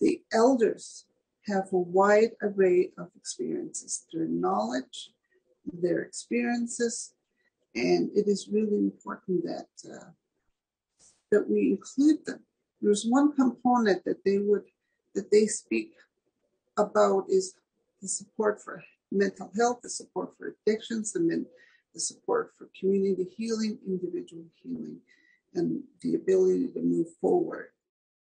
The elders have a wide array of experiences, their knowledge, their experiences, and it is really important that we include them. There's one component that they speak about is the support for mental health, the support for addictions, and then the support for community healing, individual healing, and the ability to move forward.